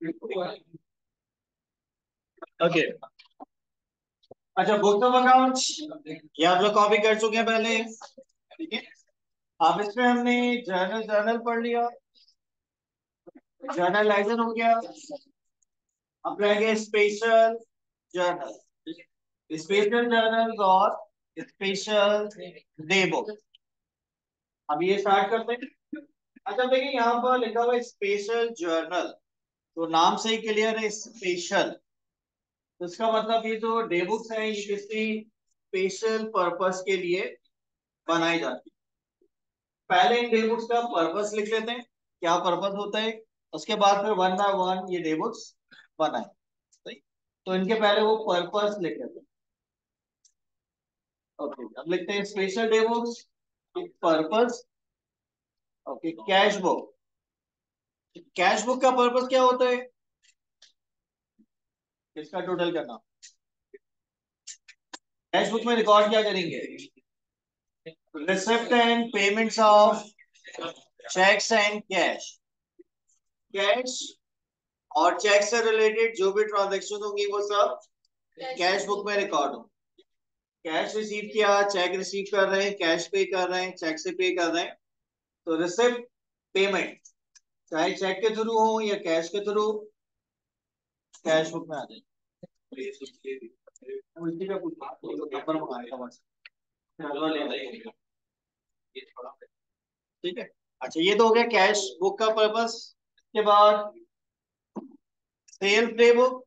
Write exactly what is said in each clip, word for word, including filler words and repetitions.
Okay. अच्छा, books of accounts ये आप लोग कॉपी कर चुके हैं पहले, ठीक है। अब इसमें हमने जर्नल जर्नल पढ़ लिया, जर्नलाइजर हो गया। अब रह गए स्पेशल जर्नल, स्पेशल जर्नल और स्पेशल डे बुक। अब ये स्टार्ट करते हैं। अच्छा देखिए, यहाँ पर लिखा हुआ है स्पेशल जर्नल, तो नाम से ही क्लियर है स्पेशल। तो इसका मतलब ये जो डे बुक्स हैं ये किसी स्पेशल पर्पस के लिए बनाई जाती है। पहले इन डे बुक्स का पर्पस लिख लेते हैं, क्या पर्पस होता है, उसके बाद फिर वन बाय वन ये डे बुक्स बनाए। सही, तो इनके पहले वो पर्पस लिख लेते हैं। ओके, अब लिखते हैं special day books purpose. Okay, cash book. Cash book का पर्पस क्या होता है, इसका टोटल करना। कैश बुक में रिकॉर्ड क्या करेंगे, receipt and payments of cheques and cash. Cash और चेक से रिलेटेड जो भी ट्रांजेक्शन होंगी वो सब कैश बुक में रिकॉर्ड हो। कैश रिसीव किया, चेक रिसीव कर रहे हैं, कैश पे कर रहे हैं, चेक से पे कर रहे हैं, तो रिसिप्ट पेमेंट चाहे चेक के थ्रू हो या कैश के थ्रू कैश बुक में आ जाए। उसी का कुछ नंबर मंगाया था, ठीक है। अच्छा, ये तो हो गया कैश बुक का पर्पस। इसके बाद सेल्स डे बुक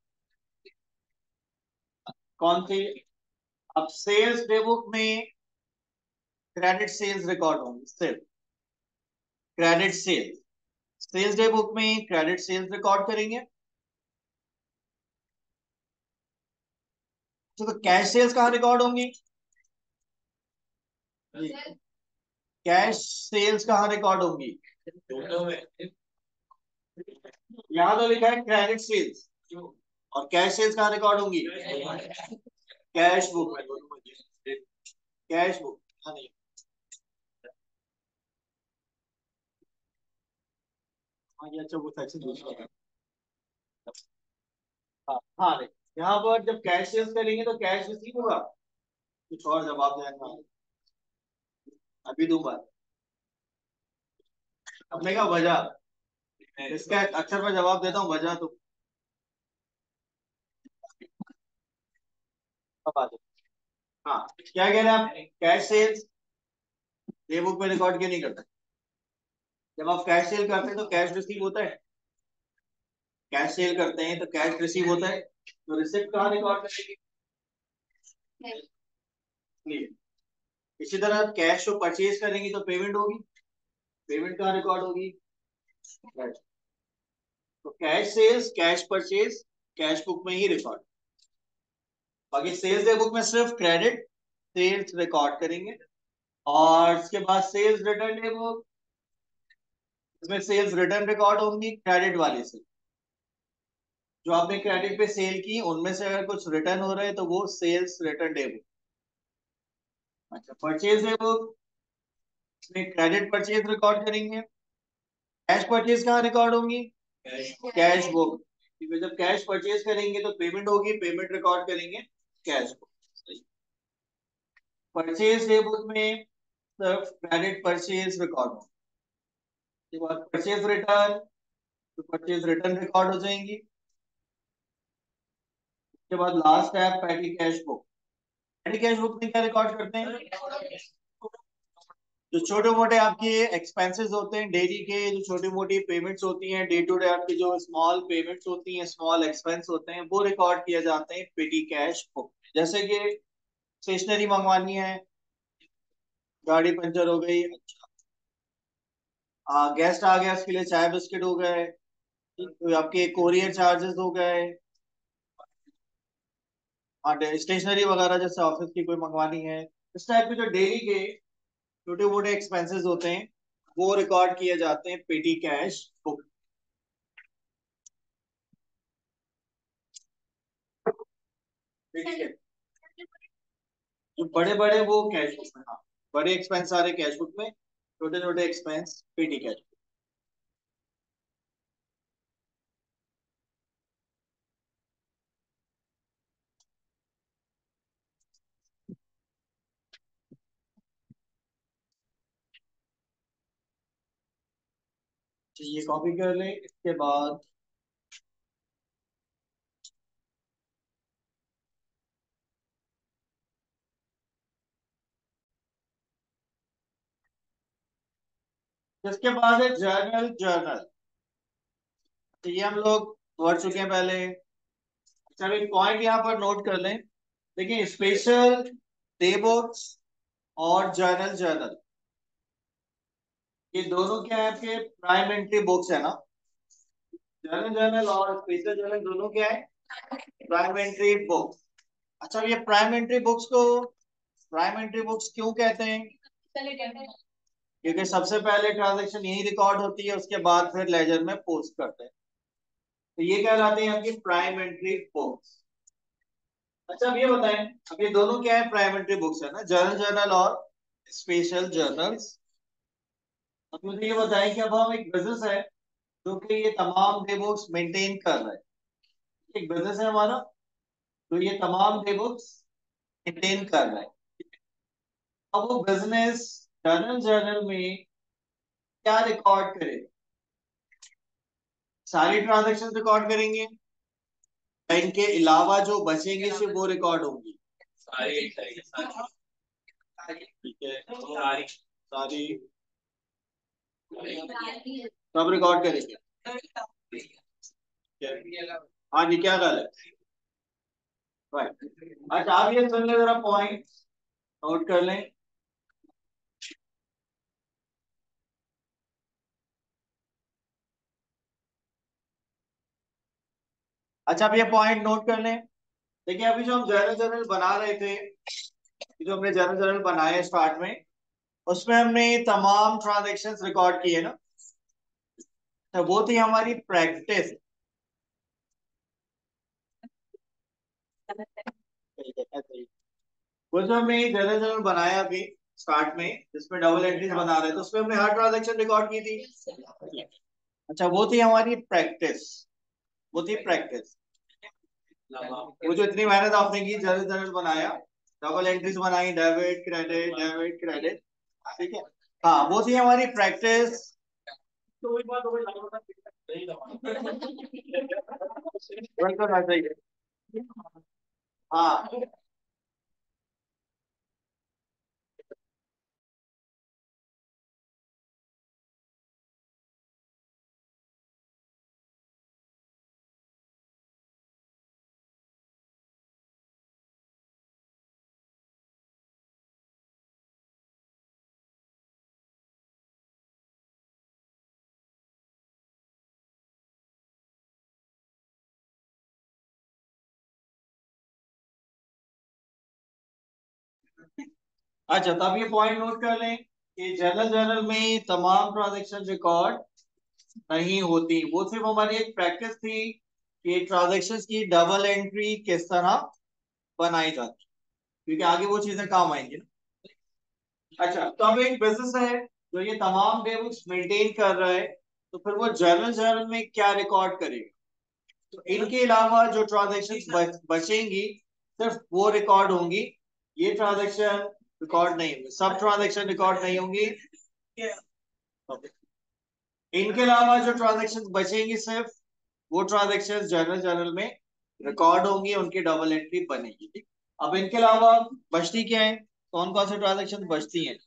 कौन सी, अब सेल्स डे बुक में क्रेडिट सेल्स रिकॉर्ड होंगे, सिर्फ credit sales. Sales day book में क्रेडिट सेल्स रिकॉर्ड करेंगे। तो कैश सेल्स कहाँ रिकॉर्ड होंगी, कैश सेल्स कहाँ रिकॉर्ड होंगी, यहाँ तो लिखा है क्रेडिट सेल्स, और कैश सेल्स कहाँ रिकॉर्ड होंगी, कैश बुक में। कैश बुक, हाँ नहीं, हाँ ये अच्छा वो सेक्शन दूसरा है। हाँ हाँ नहीं, यहाँ पर जब कैश सेल्स करेंगे तो कैश रिसीव होगा, कुछ और जवाब देना अभी दूंगा। अपने का वजह, इसका अक्सर मैं जवाब देता हूँ, वजह तो अब आ जाए। हाँ, क्या कह रहे हैं आप, कैश सेल्स ये बुक में रिकॉर्ड क्यों नहीं करते, जब आप कैश सेल करते हैं तो कैश रिसीव होता है, कैश सेल करते हैं तो कैश रिसीव होता है, तो रिसिप्ट कहाँ रिकॉर्ड करेंगे, नहीं। इसी तरह कैश को परचेज करेंगे तो पेमेंट होगी, पेमेंट कहाँ रिकॉर्ड होगी, तो cash sales cash purchase cash book में ही रिकॉर्ड। बाकी सेल्स डे बुक में सिर्फ क्रेडिट सेल्स रिकॉर्ड करेंगे। और उसके बाद सेल्स रिटर्न डे बुक, इसमें सेल्स रिटर्न रिकॉर्ड होंगी क्रेडिट वाली से, जो आपने क्रेडिट पे सेल की उनमें से अगर कुछ रिटर्न हो रहा है तो वो सेल्स रिटर्न डे बुक। अच्छा, परचेज डे बुक, इसमें क्रेडिट परचेज रिकॉर्ड करेंगे। कैश परचेज कहाँ रिकॉर्ड होंगी, कैश बुक, क्योंकि जब कैश परचेज करेंगे तो पेमेंट होगी, पेमेंट रिकॉर्ड करेंगे cash book. Purchase day book में सिर्फ क्रेडिट परचेज रिकॉर्ड होगा। उसके बाद परचेज रिटर्न, तो परचेज रिटर्न रिकॉर्ड हो जाएंगी। उसके बाद लास्ट है petty cash book. Petty cash book में क्या रिकॉर्ड करते हैं, जो छोटे मोटे आपके एक्सपेंसेस होते हैं डेली के, जो छोटी मोटी पेमेंट्स होती हैं डे टू डे आपकी, जो स्मॉल पेमेंट्स होती हैं, स्मॉल एक्सपेंस होते हैं, वो रिकॉर्ड किए जाते हैं पेटी कैश बुक। जैसे कि स्टेशनरी मंगवानी है, गाड़ी पंचर हो गई, हाँ गेस्ट आ गया उसके लिए चाय बिस्किट हो गए, तो आपके कोरियर चार्जेस हो गए, हाँ स्टेशनरी वगैरह जैसे ऑफिस की कोई मंगवानी है, इस टाइप के जो डेली के छोटे मोटे एक्सपेंसेस होते हैं वो रिकॉर्ड किए जाते हैं पेटी कैश बुक। ठीक है, जो बड़े बड़े वो कैश बुक में, हाँ बड़े एक्सपेंस सारे कैश बुक में, छोटे छोटे एक्सपेंस पेटी कैश। ये कॉपी कर लें। इसके बाद इसके बाद है जर्नल जर्नल। तो ये हम लोग पढ़ चुके हैं पहले। चलो एक पॉइंट यहाँ पर नोट कर लें। देखिए स्पेशल डे बुक्स और जर्नल जर्नल, ये दोनों क्या है आपके प्राइम एंट्री बुक्स है ना। जर्नल जर्नल और स्पेशल जर्नल दोनों क्या है प्राइम एंट्री बुक्स। अच्छा ये प्राइम एंट्री बुक्स को प्राइम एंट्री बुक्स क्यों कहते हैं? क्योंकि सबसे पहले ट्रांजैक्शन यही रिकॉर्ड होती है, उसके बाद फिर लेजर में पोस्ट करते हैं। तो ये कहलाते हैं आपकी प्राइम एंट्री बुक्स। अच्छा अब ये बताएं, अब ये दोनों क्या है प्राइम एंट्री बुक्स है ना, जर्नल जर्नल और स्पेशल जर्नल्स। अब मुझे ये बताएं कि अब हम एक बिजनेस है जो कि ये तमाम डे बुक्स मेंटेन कर रहा है। एक बिजनेस है हमारा तो ये तमाम डे बुक्स मेंटेन कर रहा है। अब वो बिजनेस जर्नल जर्नल में क्या रिकॉर्ड करे? सारी ट्रांजेक्शन रिकॉर्ड करेंगे, इनके अलावा जो बचेंगे सिर्फ वो रिकॉर्ड होंगी। सारी ठीक है, सारी सारी सब रिकॉर्ड करेंगे। हाँ जी क्या गल है? राइट। अच्छा आप ये सुन ले जरा, पॉइंट नोट कर लें। अच्छा आप ये पॉइंट नोट कर लें। देखिए अभी जो हम जर्नल जर्नल बना रहे थे, जो हमने जर्नल जर्नल बनाए स्टार्ट में, उसमें हमने तमाम ट्रांजेक्शन्स रिकॉर्ड किए ना। तो वो थी हमारी प्रैक्टिस। वो जो हमने जर्नल जर्नल बनाया अभी स्टार्ट में, जिसमें डबल एंट्रीज बना रहे थे, तो उसमें हमने हर ट्रांजेक्शन रिकॉर्ड की थी। अच्छा वो थी हमारी प्रैक्टिस, वो थी प्रैक्टिस। वो जो इतनी मेहनत आपने की, जर्नल जर्नल बनाया, डबल एंट्रीज बनाई, डेबिट क्रेडिट डेबिट क्रेडिट, ठीक है। हाँ वो थी हमारी प्रैक्टिस। तो वही बात हो गई। बिल्कुल ऐसा ही है। हाँ अच्छा, तो आप ये पॉइंट नोट कर लें कि जर्नल जर्नल में तमाम ट्रांजैक्शन रिकॉर्ड नहीं होती। वो सिर्फ हमारी एक प्रैक्टिस थी कि ट्रांजैक्शंस की डबल एंट्री किस तरह बनाई जाती, क्योंकि आगे वो चीजें काम आएंगी ना। अच्छा तो अब एक बिजनेस है जो ये तमाम डे बुक्स मेंटेन कर रहा है, तो फिर वो जर्नल जर्नल में क्या रिकॉर्ड करेगा? तो इनके अलावा जो ट्रांजेक्शन बच, बचेंगी सिर्फ वो रिकॉर्ड होंगी। ये ट्रांजेक्शन रिकॉर्ड नहीं होंगी, सब ट्रांजेक्शन रिकॉर्ड नहीं होंगी। इनके अलावा जो ट्रांजेक्शन बचेंगी सिर्फ वो ट्रांजेक्शन जर्नल जर्नल में रिकॉर्ड होंगी, उनकी डबल एंट्री बनेगी, ठीक। अब इनके अलावा बचती क्या है, कौन कौन सी ट्रांजेक्शन बचती हैं?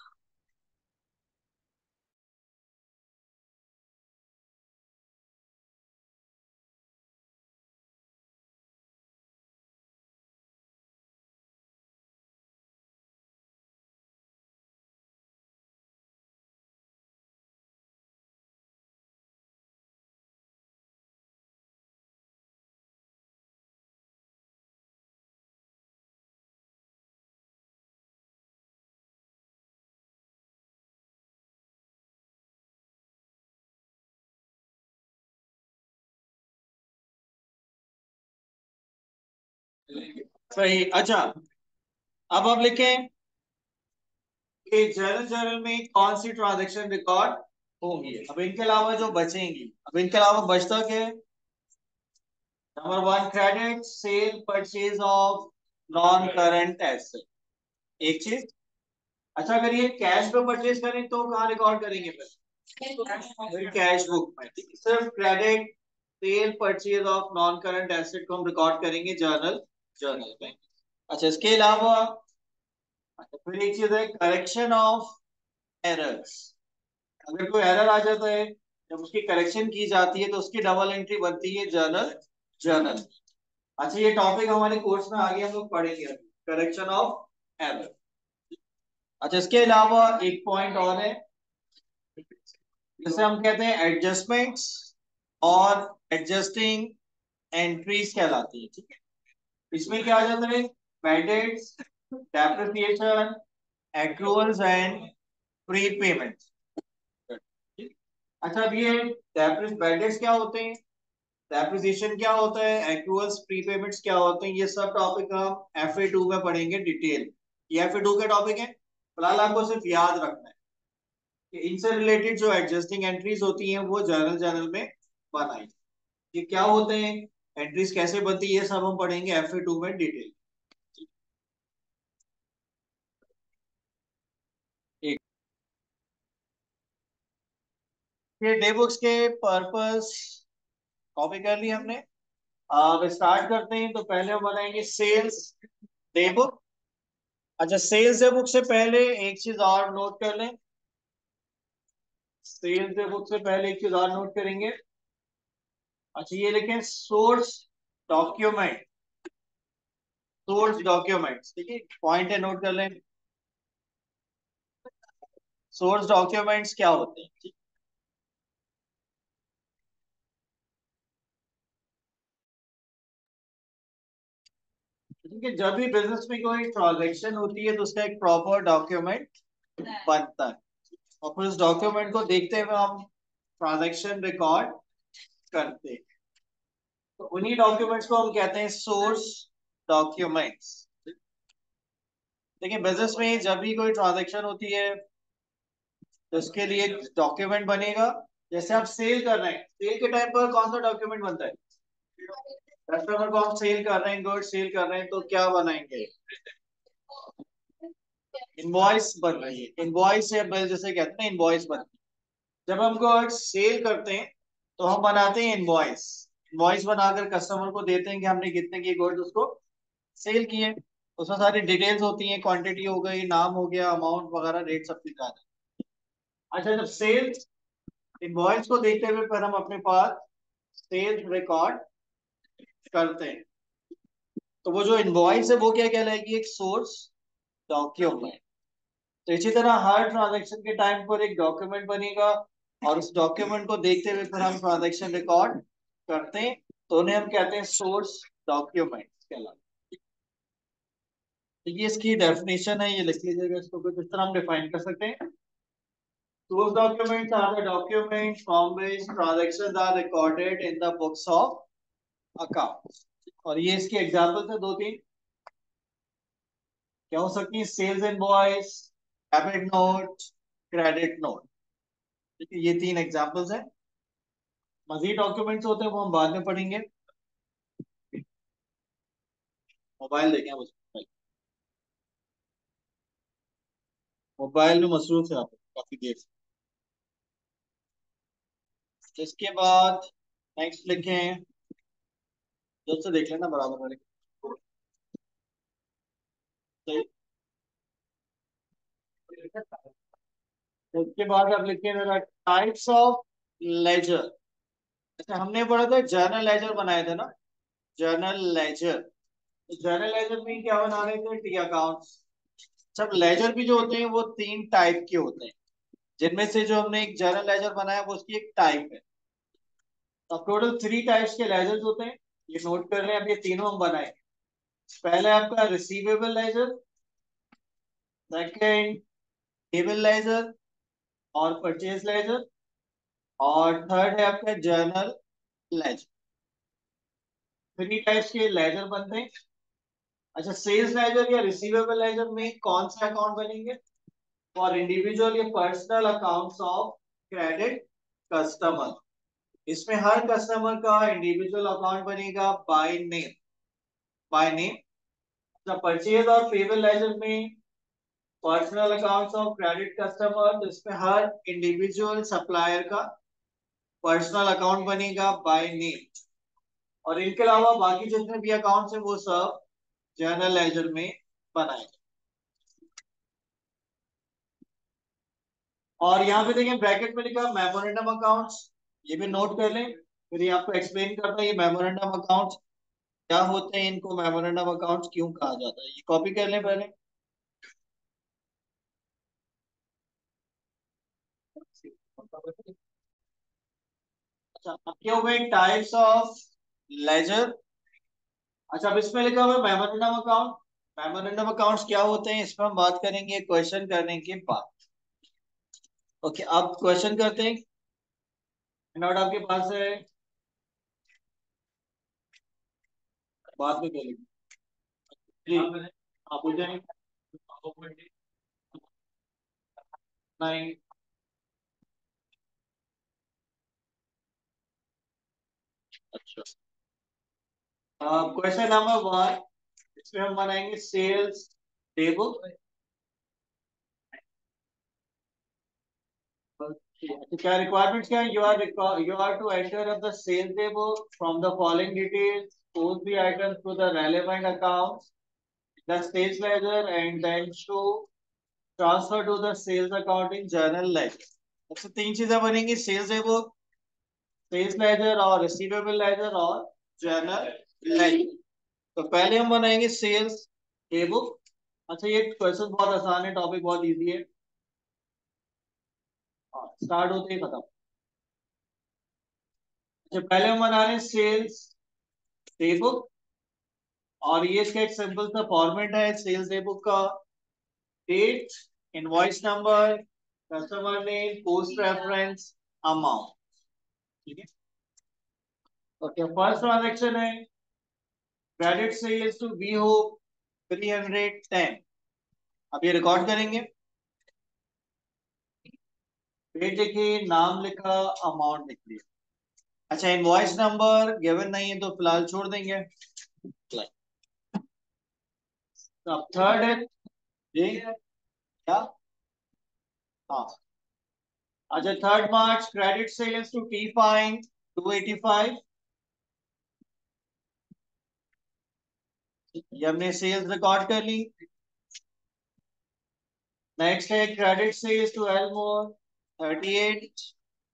सही। अच्छा अब आप लिखें कि जर्नल जर्नल में कौन सी ट्रांजेक्शन रिकॉर्ड होंगी। अब इनके अलावा जो बचेंगी, अब इनके अलावा बचता क्या है? Number one credit sale purchase of non current asset, एक चीज। अच्छा अगर ये कैश पे परचेज करें तो कहाँ रिकॉर्ड करेंगे फिर? कैश बुक में, ठीक है, सिर्फ credit sale purchase of non current asset को हम रिकॉर्ड करेंगे जर्नल जर्नल में। अच्छा, इसके अलावा अच्छा, फिर एक चीज है करेक्शन ऑफ एरर्स। अगर कोई एरर आ जाता है, जब उसकी करेक्शन की जाती है तो उसकी डबल एंट्री बनती है जर्नल जर्नल। अच्छा, ये टॉपिक हमारे कोर्स में आगे हम लोग पढ़ेंगे, करेक्शन ऑफ एरर। अच्छा, इसके अलावा एक पॉइंट और है जिसे हम कहते हैं एडजस्टमेंट्स और एडजस्टिंग एंट्रीज कहलाती है, ठीक है। इसमें क्या आ जाता है, bad debts, depreciation, accruals and prepayment. अच्छा, अब ये बैड डेट्स क्या होते हैं, डेप्रिसिएशन क्या होता है, एक्रूअल्स प्री पेमेंट्स क्या होते हैं, ये सब टॉपिक हम एफ ए टू में पढ़ेंगे डिटेल। ये एफ ए टू के टॉपिक है, फिलहाल आपको सिर्फ याद रखना है कि इनसे रिलेटेड जो एडजस्टिंग एंट्रीज होती हैं वो जर्नल जर्नल में बनाई, ये क्या होते हैं, एंट्रीज कैसे बनती है, ये सब हम पढ़ेंगे एफ ए टू में डिटेल। एक ये डे बुक्स के पर्पस कॉपी कर ली हमने। अब स्टार्ट करते हैं, तो पहले हम बनाएंगे सेल्स डे बुक। अच्छा, सेल्स डे बुक से पहले एक चीज और नोट कर लें, सेल्स डे बुक से पहले एक चीज और नोट करेंगे। अच्छा, ये लिखें सोर्स डॉक्यूमेंट, सोर्स डॉक्यूमेंट्स, ठीक है, पॉइंट है, नोट कर लें। सोर्स डॉक्यूमेंट्स क्या होते हैं, ठीक है। जब भी बिजनेस में कोई ट्रांजेक्शन होती है तो उसका एक प्रॉपर डॉक्यूमेंट बनता है, और फिर उस डॉक्यूमेंट को देखते हुए हम ट्रांजेक्शन रिकॉर्ड करते हैं। तो उन्हीं डॉक्यूमेंट्स को हम कहते हैं सोर्स डॉक्यूमेंट्स। देखिए, बिजनेस में जब भी कोई ट्रांजेक्शन होती है तो उसके लिए डॉक्यूमेंट बनेगा। जैसे आप सेल कर रहे हैं, सेल के टाइम पर कौन सा डॉक्यूमेंट बनता है, कस्टमर को हम सेल कर रहे हैं, गुड सेल कर रहे हैं, तो क्या बनाएंगे, इनवॉइस बन रही है, इनवॉइस या बिल जैसे कहते हैं, इनवॉइस बनती है। जब हम गुड सेल करते हैं तो हम बनाते हैं इनवॉइस, इनवॉइस बनाकर कस्टमर को देते हैं कि हमने कितने की गुड्स उसको सेल किए। उसमें सारी डिटेल्स होती हैं, क्वांटिटी हो गई, नाम हो गया, अमाउंट वगैरह, रेट सब कुछ आता है। अच्छा, जब सेल्स इनवॉइस को देखते हुए फिर हम अपने पास सेल्स रिकॉर्ड करते हैं, तो वो जो इनवॉइस है वो क्या कहलाएगी, एक सोर्स डॉक्यूमेंट। तो इसी तरह हर ट्रांजैक्शन के टाइम पर एक डॉक्यूमेंट बनेगा, और उस डॉक्यूमेंट को देखते हुए फिर हम ट्रांजैक्शन रिकॉर्ड करते हैं, तो उन्हें हम कहते हैं सोर्स डॉक्यूमेंट कहलाते हैं। तो ये इसकी डेफिनेशन है, ये लिख लीजिएगा, इसको कुछ इस तरह हम डिफाइन कर सकते हैं। Source documents are the documents from which transactions are recorded in the books of accounts। और ये इसके एग्जाम्पल्स है दो तीन, क्या हो सकती है, sales invoice, debit note, credit note, ठीक है, ये तीन एग्जाम्पल्स हैं। मजीद डॉक्यूमेंट्स होते हैं वो हम बाद में पढ़ेंगे। मोबाइल देखें, बस मोबाइल में मसरूफ है आप काफी देर से। इसके बाद नेक्स्ट लिखें, जब से देख लेना बराबर वाले, सही। इसके बाद आप लिखें टाइप्स ऑफ लेजर। अच्छा, हमने पढ़ा था जर्नल लेजर बनाए थे ना, जर्नल लेजर। तो जर्नल लेजर में क्या बना रहे थे, टी अकाउंट्स। सब लेजर भी जो होते हैं वो तीन टाइप के होते हैं, जिनमें से जो हमने एक जर्नल लेजर बनाया वो उसकी एक टाइप है। तो टोटल थ्री टाइप्स के लेजर्स होते हैं, ये नोट कर लें, अब ये तीनों हम बनाए। पहले आपका receivable ledger, second payable ledger और परचेज लेजर, और थर्ड है आपका जर्नल लेजर। थ्री टाइप्स के लेजर बनते हैं। अच्छा, सेल्स लेजर या रिसीवेबल लेजर में कौन से अकाउंट बनेंगे, फॉर इंडिविजुअल या personal accounts of credit customer. इसमें हर कस्टमर का इंडिविजुअल अकाउंट बनेगा by name, by name. Purchase और पेबल लेजर में personal accounts of credit customer, तो इसमें हर इंडिविजुअल सप्लायर का पर्सनल अकाउंट बनेगा बाय नेम, और इनके अलावा बाकी जितने भी अकाउंट्स हैं वो सब जर्नल लेजर में बनाए। और यहाँ पे देखिए ब्रैकेट में लिखा मेमोरेंडम अकाउंट्स, ये भी नोट कर लें, फिर ये आपको एक्सप्लेन करता है ये मेमोरेंडम अकाउंट्स क्या होते हैं, इनको मेमोरेंडम अकाउंट्स क्यों कहा जाता है, ये कॉपी कर लें पहले। अच्छा, अब क्या हो गए टाइप्स ऑफ लेजर। अच्छा, अब इसमें लिखा हुआ है मेमोरेंडम अकाउंट। मेमोरेंडम अकाउंट्स क्या होते हैं, इस पर हम बात करेंगे क्वेश्चन करने के बाद। ओके, अब क्वेश्चन करते हैं। नोट आपके पास है, बात में करेंगे जी। आप पूछ जाएंगे। नहीं। अच्छा, क्वेश्चन नंबर वन, इसमें हम बनाएंगे सेल्स टेबल। तो क्या रिक्वायरमेंट्स क्या है, you are you are to enter up the sale table from the following details, post the items to the relevant accounts, the sales ledger, and then to transfer to the sales account in journal ledger। सबसे तीन चीजें बनेंगी, sales table, sales ledger और receivable ledger और journal ledger. तो पहले हम बनाएंगे सेल्स टेबल। अच्छा, ये क्वेश्चन बहुत आसान है, टॉपिक बहुत इजी है, स्टार्ट होते ही खत्म। अच्छा, पहले हम बना रहे हैं सेल्स टेबल, और ये इसका एक सिंपल सा फॉर्मेट है सेल्स टेबल का। Date, invoice number, customer name, post reference, amount. ठीक है। ओके, फर्स्ट ट्रांजेक्शन है credit sales to V Hope three hundred ten. अब ये रिकॉर्ड करेंगे, डेट लिखी, नाम लिखा, अमाउंट लिख दिया। अच्छा, इनवॉइस नंबर गिवन नहीं है तो फिलहाल छोड़ देंगे। तो अब थर्ड है ये क्या, हाँ। अच्छा, third March credit sales to T Fine two eighty five, ये हमने सेल्स रिकॉर्ड कर ली। नेक्स्ट है credit sales to Elmore thirty eight,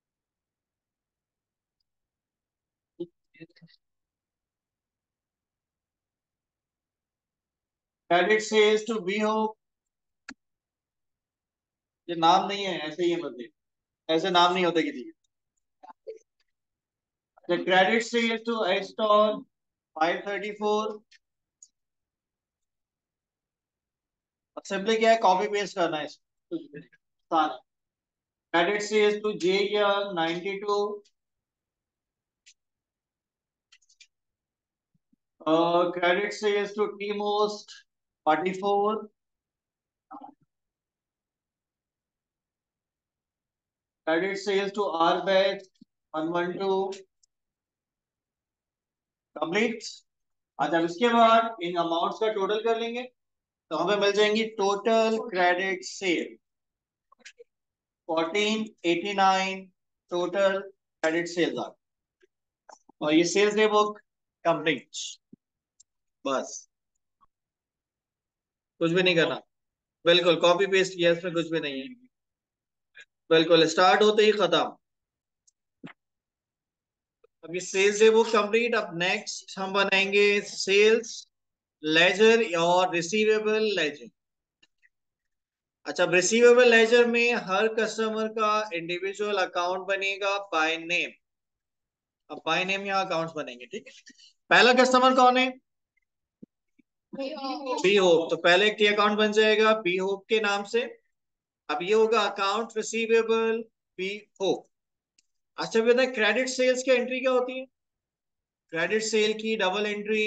credit sales to B Hope, ये नाम नहीं है, ऐसे ही है, मतलब ऐसे नाम नहीं होते किसी के। Credit sales to Aston five thirty four. अब सिंपली क्या है, कॉपी पेस्ट करना है इसको। Credit sales to J ninety two, credit sales to T Most forty four, credit sales to R Batch one one two. Complete. अच्छा, इसके बाद इन amounts का टोटल कर लेंगे, तो हमें मिल जाएंगी total credit sale fourteen eighty nine, total credit sales आ, और ये सेल्स डे बुक कंप्लीट। बस, कुछ भी नहीं करना, बिल्कुल कॉपी पेस्ट किया, इसमें कुछ भी नहीं है, बिल्कुल स्टार्ट होते ही खत्म। अब ये सेल्स डे बुक कंप्लीट। अब नेक्स्ट हम बनाएंगे सेल्स लेजर और रिसीवेबल लेजर। अच्छा, रिसीवेबल लेजर में हर कस्टमर का इंडिविजुअल अकाउंट बनेगा बाय नेम। अब बाय नेम यहाँ अकाउंट्स बनेंगे, ठीक है। पहला कस्टमर कौन है, बी होप, तो पहले एक टी अकाउंट बन जाएगा बी होप के नाम से। अब ये होगा अकाउंट रिसीवेबल बी होप। अच्छा, भी बताए क्रेडिट सेल्स की एंट्री क्या होती है, क्रेडिट सेल की double entry,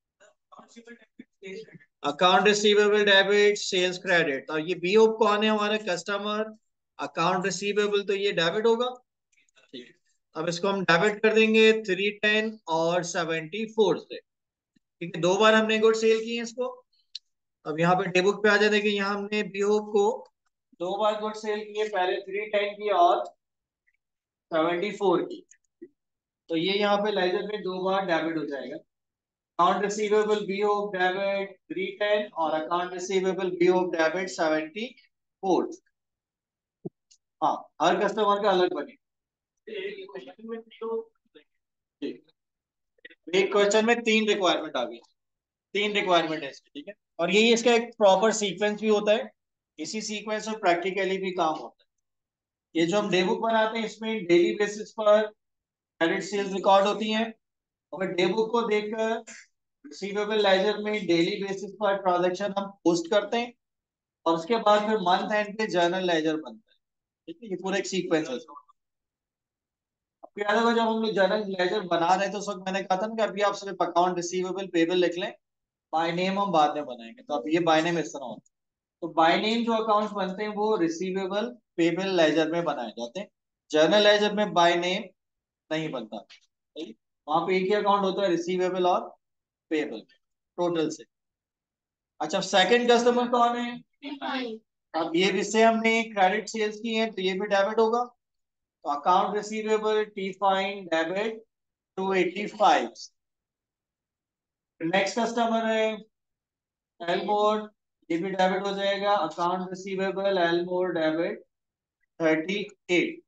account receivable debit, sales credit. और ये बी होप कौन है, हमारा कस्टमर, अकाउंट रिसीवेबल, तो ये डेबिट होगा। ठीक है, अब इसको हम डेबिट कर देंगे थ्री टेन और सेवेंटी फोर से। ठीक है, दो बार हमने गुड सेल की है इसको। अब यहाँ पे डे बुक पे आ जाते कि यहाँ हमने बीओ को दो बार गुड सेल किए, पहले थ्री टेन की और सेवेंटी फोर की। तो ये यहाँ पे लेजर में दो बार डेबिट हो जाएगा। Account receivable B of debit three ten और account receivable B of debit seventy four. हाँ, हर कस्टमर का अलग बने। एक क्वेश्चन में तीन रिक्वायरमेंट आ गई, तीन रिक्वायरमेंट है इसकी, ठीक है। और यही इसका एक प्रॉपर सीक्वेंस भी होता है, इसी सीक्वेंस में प्रैक्टिकली भी काम होता है। ये जो हम डे बुक बनाते हैं इसमें डेली बेसिस पर क्रेडिट सेल्स रिकॉर्ड होती हैं, और डे बुक को देखकर रिसीवेबल लेजर में डेली बेसिस पर ट्रांजैक्शन हम पोस्ट करते हैं, और उसके बाद फिर मंथ एंड पे जर्नल लेजर बनता है। ठीक है, ये पूरा एक सीक्वेंस है। आपको याद होगा जब हम लोग जर्नल लेजर बना रहे थे उस वक्त मैंने कहा था ना कि अभी आप सिर्फ अकाउंट रिसीवेबल पेबल लिख लें, बाय नेम हम बाद में बनाएंगे। तो अब ये बाय नेम इस तरह होता है। तो बाय नेम जो अकाउंट्स बनते हैं वो रिसीवेबल पेबल लेजर में बनाए जाते हैं, जर्नल लेजर में बाय नेम नहीं बनता। वहां पे एक ही अकाउंट होता है, रिसीवेबल और पेबल टोटल से। अच्छा, सेकंड कस्टमर कौन है? अब ये इससे हमने क्रेडिट सेल्स की है तो ये भी डेबिट होगा। तो account receivable T Fine debit two eighty five. Next customer है एलमोर, ये भी डेबिट हो जाएगा। Account receivable Elmore debit thirty eight.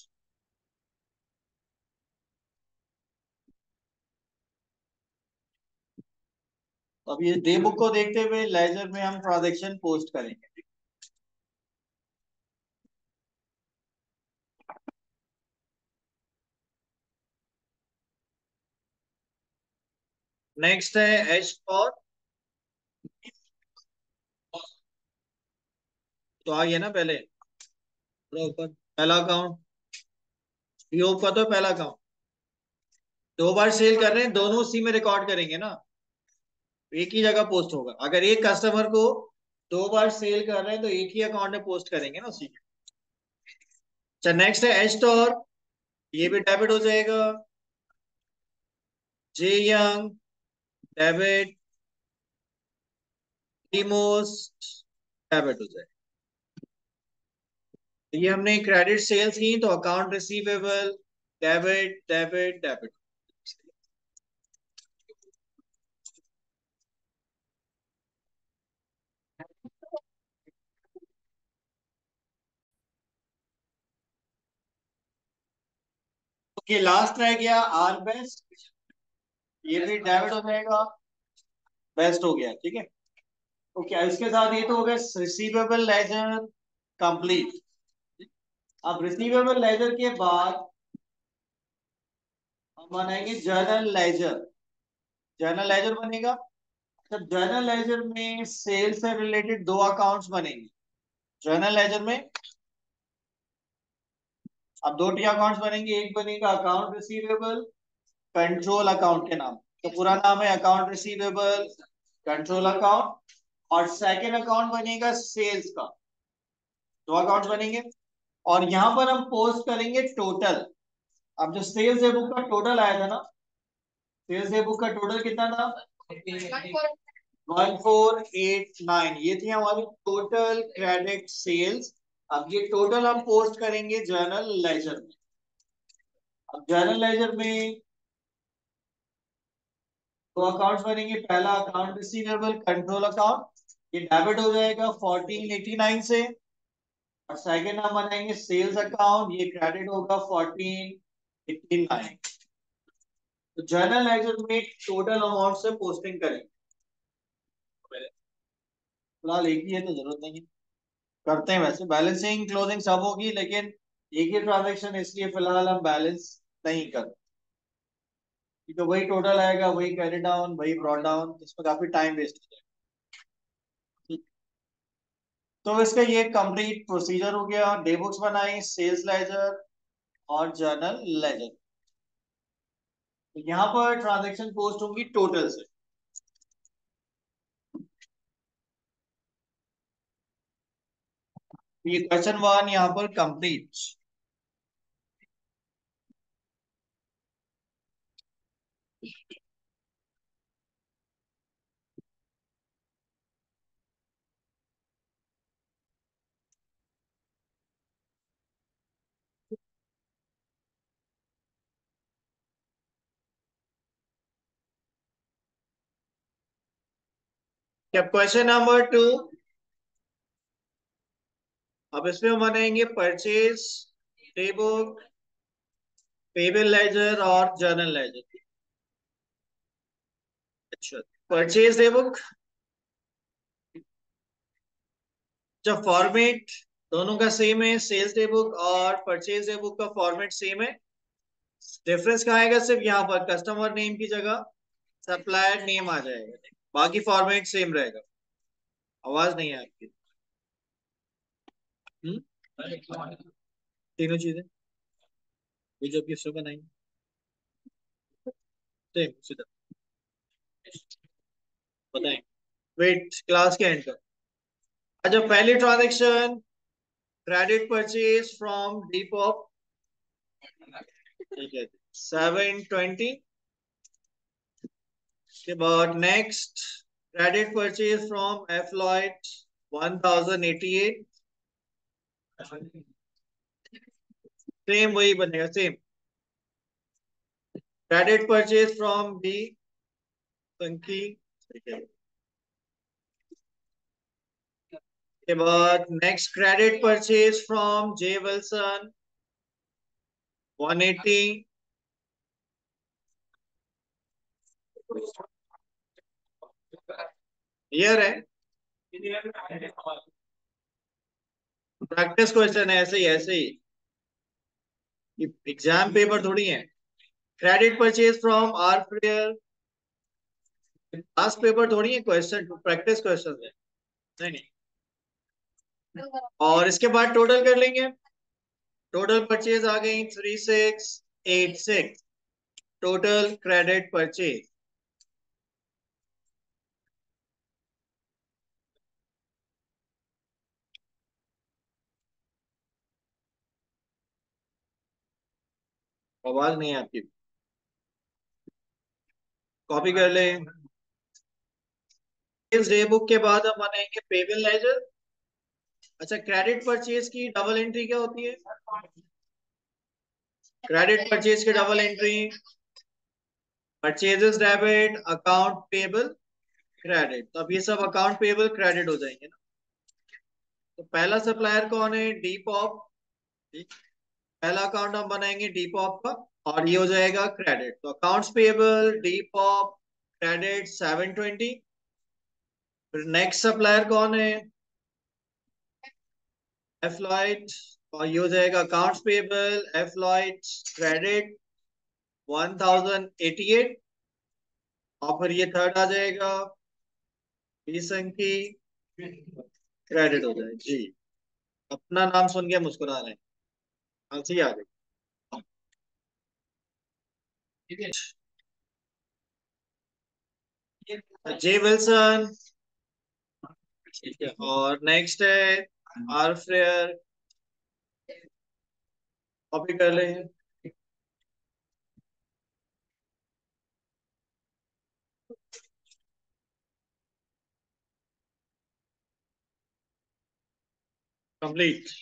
अब ये डे बुक को देखते हुए लेजर में हम ट्रांजेक्शन पोस्ट करेंगे। नेक्स्ट है एच फॉर, तो आइए ना पहले थोड़ा ऊपर, पहला अकाउंट योग का तो पहला अकाउंट दो बार सेल कर रहे हैं, दोनों उसी में रिकॉर्ड करेंगे ना, एक ही जगह पोस्ट होगा। अगर एक कस्टमर को दो बार सेल कर रहे हैं तो एक ही अकाउंट में पोस्ट करेंगे ना उसी में। अच्छा, नेक्स्ट है एच स्टोर, ये भी डेबिट हो जाएगा। J Young debit, Most debit हो जाएगा। तो ये हमने क्रेडिट सेल्स की तो account receivable debit debit debit. Okay, last रह गया आर बेस्ट, ये भी डेबिट हो जाएगा, बेस्ट हो गया, ठीक है। ओके, इसके साथ ये तो हो गया रिसीवेबल लेजर कंप्लीट। अब रिसीवेबल लेजर के बाद हम बनाएंगे जर्नल लेजर। जर्नल लेजर बनेगा। जब जर्नल लेजर में सेल्स से रिलेटेड दो अकाउंट्स बनेंगे जर्नल लेजर में। अब दो टी अकाउंट्स बनेंगे, एक बनेगा अकाउंट रिसीवेबल कंट्रोल अकाउंट के नाम, तो पूरा नाम है अकाउंट रिसीवेबल कंट्रोल अकाउंट। और सेकंड अकाउंट बनेगा सेल्स का। दो अकाउंट बनेंगे और यहां पर हम पोस्ट करेंगे टोटल। अब जो सेल्स बुक का टोटल आया था ना, सेल्स बुक का टोटल कितना था? वन फोर एट नाइन, ये थी हमारी टोटल क्रेडिट सेल्स। अब ये टोटल हम पोस्ट करेंगे जर्नल लेजर में। अब जर्नल लेजर में दो अकाउंट्स बनेंगे, पहला अकाउंट रिसीवेबल कंट्रोल अकाउंट, ये डेबिट हो जाएगा फोर्टीन एटी नाइन से। और सेकंड हम बनाएंगे सेल्स अकाउंट, ये क्रेडिट होगा फोर्टीन एटी नाइन। तो जर्नल लेजर में टोटल अमाउंट से पोस्टिंग करेंगे। फिलहाल एक ही है तो जरूरत नहीं है, करते हैं वैसे बैलेंसिंग क्लोजिंग सब होगी, लेकिन एक ही ट्रांजेक्शन इसलिए फिलहाल हम बैलेंस नहीं करते, क्योंकि वही टोटल आएगा, वही कैरी डाउन, वही ब्रॉड डाउन, इसमें काफी टाइम वेस्ट हो जाएगा। तो इसका ये कंप्लीट प्रोसीजर हो गया, डे बुक्स बनाई, सेल्स लेजर और जर्नल लेजर। तो यहाँ पर ट्रांजेक्शन पोस्ट होंगी टोटल से। ये क्वेश्चन वन यहाँ पर कंप्लीट। क्या क्वेश्चन नंबर टू। अब इसमें हम बनाएंगे purchase day book, payable ledger और जर्नल लेजर। अच्छा, परचेज डे बुक जब फॉर्मेट दोनों का सेम है, सेल्स डे बुक और परचेज डे बुक का फॉर्मेट सेम है। डिफरेंस कहाँ आएगा? सिर्फ यहाँ पर कस्टमर नेम की जगह सप्लायर नेम आ जाएगा, बाकी फॉर्मेट सेम रहेगा। आवाज नहीं है आपकी। हम्म तीनों चीजें ये जो भी इसमें बनाएंगे सेम सीधा बताएं। वेट, क्लास के एंड का। अच्छा, पहली transaction credit purchase from Depop, ठीक है, सेवन ट्वेंटी। के बाद next credit purchase from Afloit, one thousand eighty eight. Same वही बनेगा, same. Credit purchase from B Sankey, ठीक है। के बाद next credit purchase from J Wilson, one eighty. Clear है? प्रैक्टिस क्वेश्चन है, ऐसे ही ऐसे ही, एग्जाम पेपर थोड़ी है। Credit purchase from R Fair, past paper थोड़ी है, क्वेश्चन प्रैक्टिस क्वेश्चन है। नहीं नहीं। और इसके बाद टोटल कर लेंगे। टोटल परचेज आ गई three six eight six, total credit purchase. आवाज नहीं है आपकी, कॉपी कर ले। इस डे बुक के बाद हम बनाएंगे पेबल लेजर। अच्छा, क्रेडिट परचेज की डबल एंट्री क्या होती है? क्रेडिट परचेज की double entry purchases debit, account payable credit. तो अब ये सब अकाउंट पेबल क्रेडिट हो जाएंगे ना। तो पहला सप्लायर कौन है? डीपॉप। पहला अकाउंट हम बनाएंगे डीपॉप का, और ये हो जाएगा क्रेडिट। तो accounts payable Depop credit seven twenty. फिर नेक्स्ट सप्लायर कौन है? एफ्लॉइट, और ये हो जाएगा accounts payable Afloit credit one thousand eighty eight. और फिर ये थर्ड आ जाएगा की क्रेडिट हो जाए जी। अपना नाम सुन के मुस्कुरा रहे हैं, हंसी आ गई। जे विल्सन, ठीक है। और नेक्स्ट है आर फ्रेयर, कॉपी कर ले। कंप्लीट।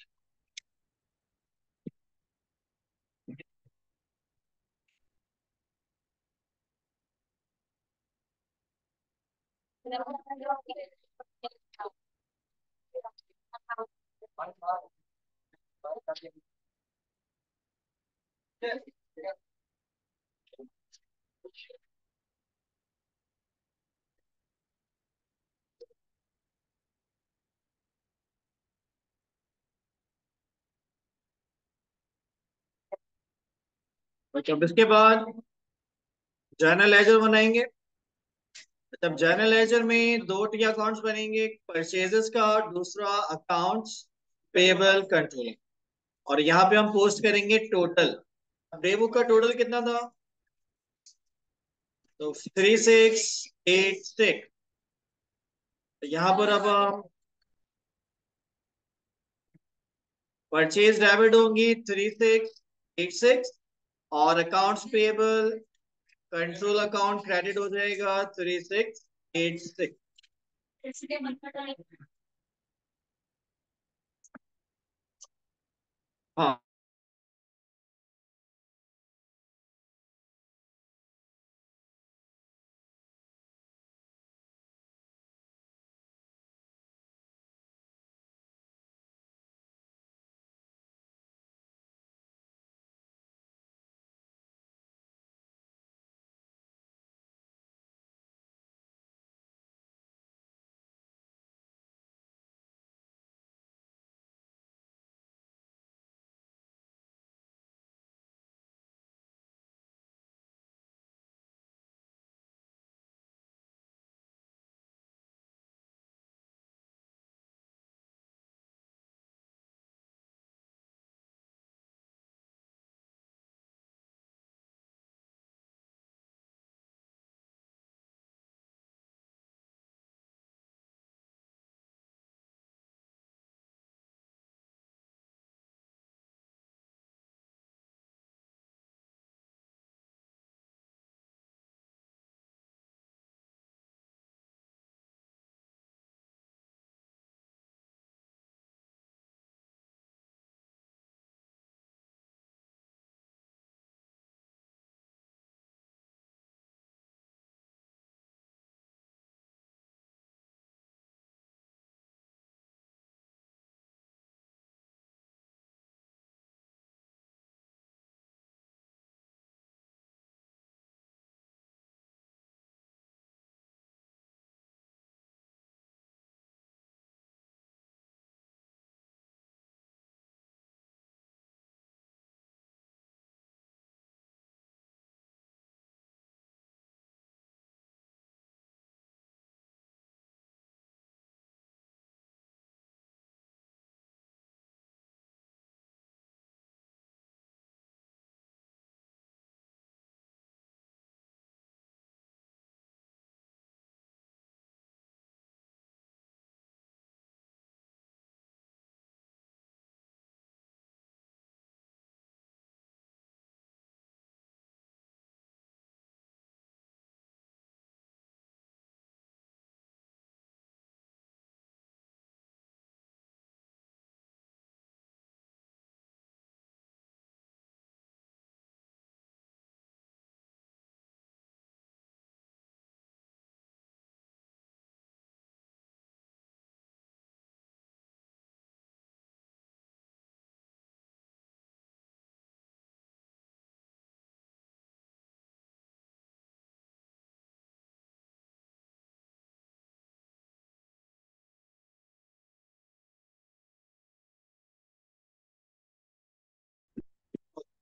अच्छा, अब इसके बाद जर्नल लेजर बनाएंगे। तब जर्नल लेजर में दो टी अकाउंट्स बनेंगे, परचेजेस का और दूसरा अकाउंट्स पेबल कंट्रोल। और यहाँ पे हम पोस्ट करेंगे टोटल। डे बुक का टोटल कितना था? तो थ्री सिक्स एट सिक्स। यहाँ पर अब हम परचेज डेबिट होंगी थ्री सिक्स एट सिक्स, और accounts payable control account credit हो जाएगा थ्री सिक्स एट सिक्स। हाँ।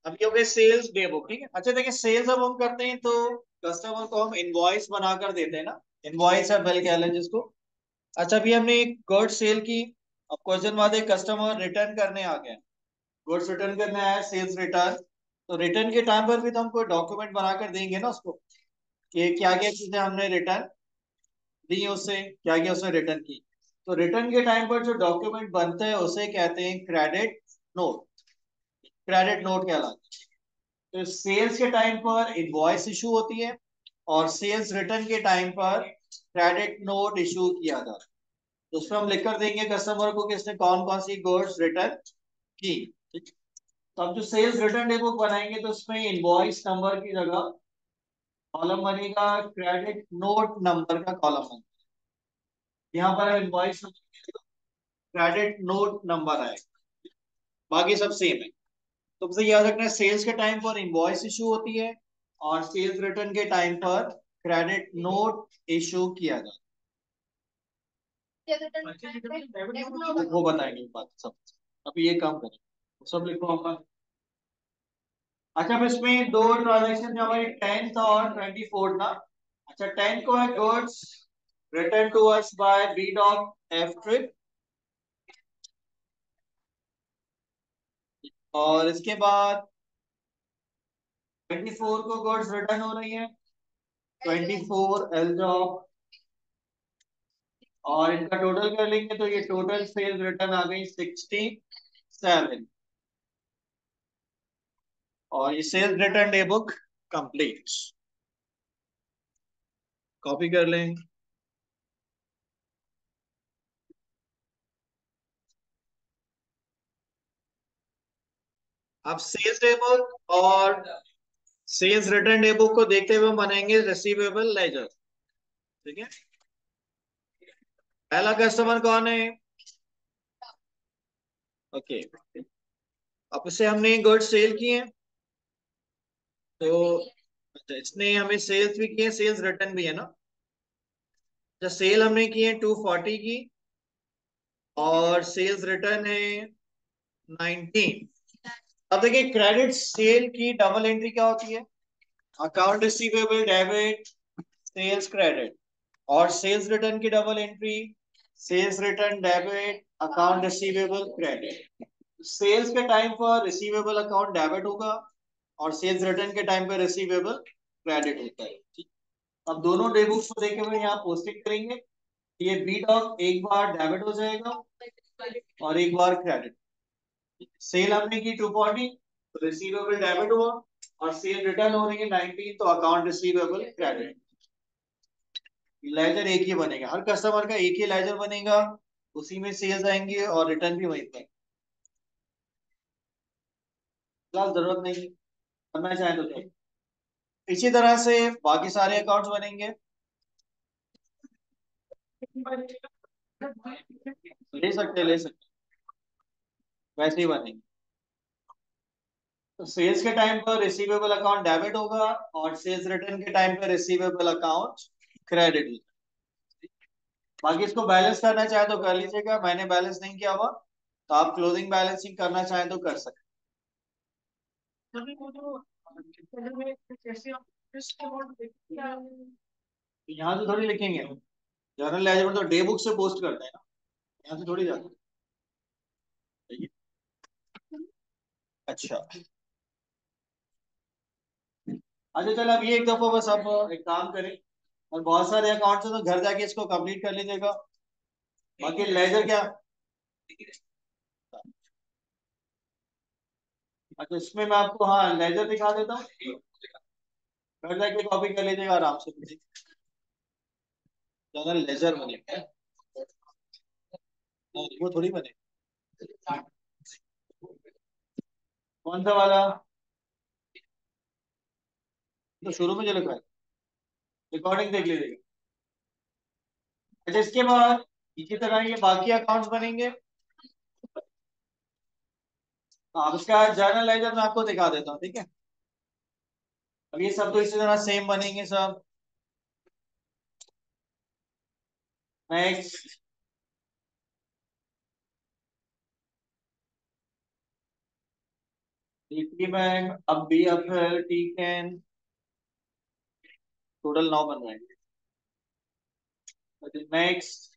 अभी हो गए सेल्स डे बुक, ठीक है। अच्छा देखिए, सेल्स अब हम करते हैं तो कस्टमर को हम इनवॉइस बनाकर देते हैं ना, इनवॉइस या बिल कह लें जिसको। अच्छा अभी हमने एक गुड सेल की, अब क्वेश्चन बाद एक कस्टमर रिटर्न करने आ गया, गुड्स रिटर्न करने आया, सेल्स रिटर्न। तो रिटर्न के टाइम पर भी तो हम कोई डॉक्यूमेंट बनाकर देंगे ना उसको, कि क्या क्या चीजें हमने रिटर्न दी उससे, क्या क्या उसने रिटर्न की। तो रिटर्न के टाइम पर जो डॉक्यूमेंट बनते हैं उसे कहते हैं क्रेडिट नोट, क्रेडिट नोट कहलाता है। तो सेल्स के टाइम पर इनवॉइस इशू होती है, और सेल्स रिटर्न के टाइम पर क्रेडिट नोट इशू किया जाता है। तो उसमें हम लिख कर देंगे कस्टमर को कि इसने कौन कौन सी गुड्स रिटर्न की, ठीक। तो अब जो सेल्स रिटर्न डे बुक बनाएंगे तो उसमें इनवॉइस नंबर की जगह कॉलम बनेगा क्रेडिट नोट नंबर का कॉलम बनेगा। यहाँ पर हम इनवॉइस क्रेडिट नोट नंबर आएगा, बाकी सब सेम है। तो मुझे याद रखना है, सेल्स के टाइम पर इनवॉइस इशू होती है, और सेल्स रिटर्न के टाइम पर क्रेडिट नोट इशू किया जाता है। वो बताएंगे बात सब। अभी ये काम करें, सब लिखो आपका। अच्छा अब इसमें दो ट्रांजेक्शन जो हमारी टेंथ और ट्वेंटी फोर्थ ना। अच्छा टेंथ को है goods return to us by B dot F Trip, और इसके बाद ट्वेंटी फोर को गुड्स रिटर्न हो रही है ट्वेंटी फोर एल जॉब, और इनका टोटल कर लेंगे तो ये टोटल सेल्स रिटर्न आ गई सिक्सटी सेवन, और ये sales return day book complete. Copy कर लें। अब सेल्स डे बुक और सेल्स रिटर्न डे बुक को देखते हुए हम बनाएंगे रिसीवेबल लेजर, ठीक है। पहला कस्टमर कौन है? ओके, अब इसे हमने गुड्स सेल किए, तो अच्छा इसने हमें सेल्स भी किए, सेल्स रिटर्न भी है ना। जो सेल हमने की है टू फोर्टी की, और सेल्स रिटर्न है नाइनटीन। अब देखिए क्रेडिट सेल की डबल एंट्री क्या होती है? Account receivable debit sales credit, और सेल्स रिटर्न की double entry sales return debit account receivable credit. Sales के टाइम पर रिसीवेबल अकाउंट डेबिट होगा, और सेल्स रिटर्न के टाइम पर रिसीवेबल क्रेडिट होता है, ठीक। अब दोनों डेबुक्स को देखे हुए यहाँ पोस्टिंग करेंगे। ये बी डॉक एक बार डेबिट हो जाएगा और एक बार क्रेडिट। सेल हमने की टू फोर्टी, तो रिसीवेबल डेबिट हुआ, और सेल रिटर्न हो रही है नाइनटीन, तो अकाउंट रिसीवेबल क्रेडिट। लेजर एक ही बनेगा, हर कस्टमर का एक ही लेजर बनेगा, उसी में सेल्स आएंगे और रिटर्न भी वहीं पे। फिलहाल जरूरत नहीं है, करना चाहे तो करें। इसी तरह से बाकी सारे अकाउंट्स बनेंगे, ले सकते ले सकते वैसे ही बनेंगे। तो सेल्स के टाइम पर रिसीवेबल अकाउंट डेबिट होगा, और सेल्स रिटर्न के टाइम पर रिसीवेबल अकाउंट क्रेडिट होगा। बाकी इसको बैलेंस करना चाहे तो कर लीजिएगा, मैंने बैलेंस नहीं किया हुआ, तो आप क्लोजिंग बैलेंसिंग करना चाहें तो कर सकते हैं। यहाँ से थोड़ी लिखेंगे, जर्नल लेजर में तो डे बुक से पोस्ट करते हैं ना, यहाँ से थोड़ी जाते हैं। अच्छा अच्छा चल, अब ये एक दफा बस अब एक काम करें, और बहुत सारे अकाउंट्स हैं तो घर जाके इसको कंप्लीट कर लीजिएगा। बाकी लेजर क्या, अच्छा इसमें मैं आपको हाँ लेजर दिखा देता हूँ, घर जाके कॉपी कर लीजिएगा आराम से। जनरल लेजर बनेगा, नहीं, वो थोड़ी बने। कौन सा वाला? तो शुरू में जो लिखा है, रिकॉर्डिंग देख लीजिएगा। अच्छा इसके बाद इसी तरह ये बाकी अकाउंट्स बनेंगे। हाँ उसका जर्नल लेजर मैं आपको दिखा देता हूँ, ठीक है। अब ये सब तो इसी तरह सेम बनेंगे सब। नेक्स्ट, टी बैंक, अब बी एफ एल, टी कैन, टोटल नौ बन जाएंगे। नेक्स्ट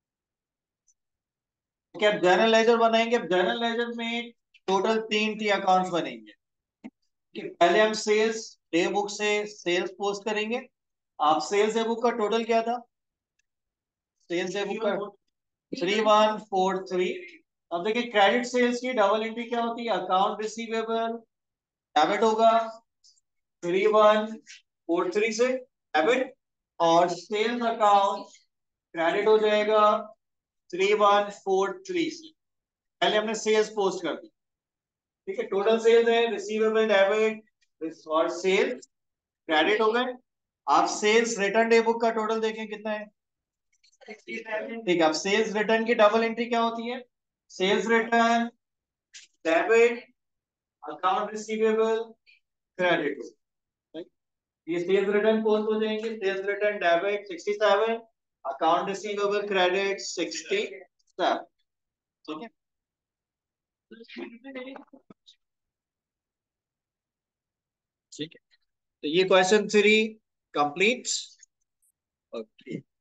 क्या जनरल लेजर बनाएंगे? जनरल लेजर में टोटल तीन टी अकाउंट्स बनेंगे कि पहले हम सेल्स डे बुक से सेल्स पोस्ट करेंगे। आप सेल्स डे बुक का टोटल क्या था? सेल्स डे बुक का थ्री वन फोर थ्री। अब देखिए क्रेडिट सेल्स की डबल एंट्री क्या होती है? अकाउंट रिसीवेबल डेबिट होगा थ्री वन फोर थ्री से डेबिट, और सेल्स अकाउंट क्रेडिट हो जाएगा थ्री वन फोर थ्री से। पहले हमने सेल्स पोस्ट कर दी, ठीक है। टोटल सेल्स है रिसीवेबल डेबिट और सेल्स क्रेडिट हो गए। आप सेल्स रिटर्न डे बुक का टोटल देखें कितना है? ठीक है। अब सेल्स रिटर्न की डबल एंट्री क्या होती है? Sales return debit account receivable credit. ये सेल्स रिटर्न पोस्ट हो जाएंगे। Sales return debit sixty seven, account receivable credit sixty seven, ठीक है। ठीक है, तो ये क्वेश्चन थ्री कंप्लीट। ओके।